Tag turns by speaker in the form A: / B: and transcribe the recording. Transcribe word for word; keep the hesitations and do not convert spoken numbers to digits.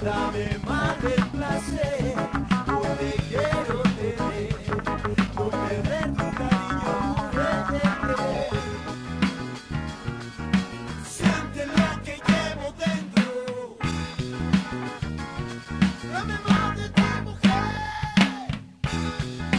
A: Dame más del placer, yo te quiero tener, no perder tu cariño, júrete. Siente lo que llevo dentro, dame más de tu mujer.